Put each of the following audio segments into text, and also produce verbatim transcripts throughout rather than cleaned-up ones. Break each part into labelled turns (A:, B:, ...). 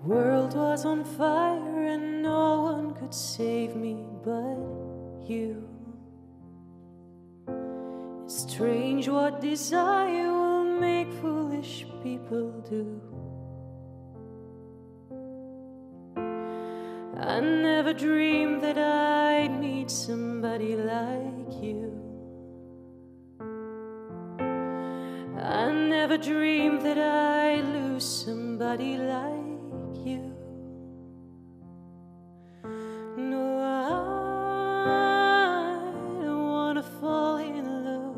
A: world was on fire and no one could save me but you. It's strange what desire will make foolish people do. I never dreamed that I'd meet somebody like you. I never dreamed that I'd lose somebody like you. No, I don't wanna fall in love.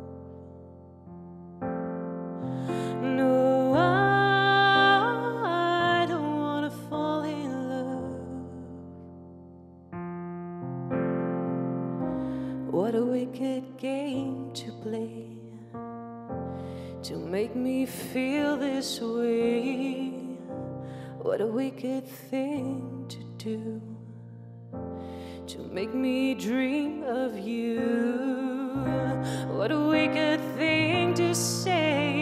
A: No, I don't wanna fall in love. What a wicked game to play, to make me feel this way. What a wicked thing to do, to make me dream of you. What a wicked thing to say.